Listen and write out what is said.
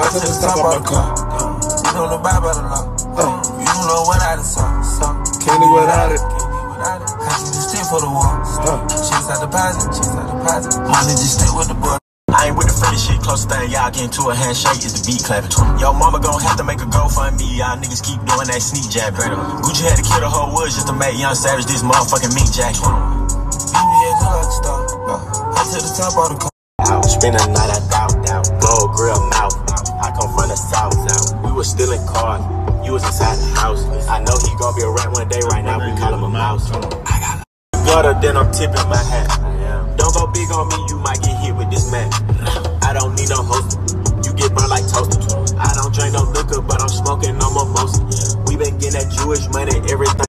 Right to the top of the car. You don't abide by the law. You don't know what I done saw. Can't live without it. I can just stick for the wall. Chase out deposit. Money just stick with the boy. I ain't with the friendly shit, closest thing y'all get into a handshake is the beat clapping. Yo, mama gon' have to make a GoFundMe, y'all niggas keep doing that sneak jabbing. Gucci had to kill the whole woods just to make Young Savage this motherfucking meat jacket. BBA just like a star. Up to the top of the car. Spend a night I doubt, blow grill mouth. I come from the south, we was stealing cars, you was inside the house. I know he gon' be a rat one day, right now we call him a mouse. I got a gutter, then I'm tipping my hat. Don't go big on me, you might get hit with this man. I don't need no host, you get burned like toast. I don't drink no liquor, but I'm smoking no mimosa. We been getting that Jewish money, everything.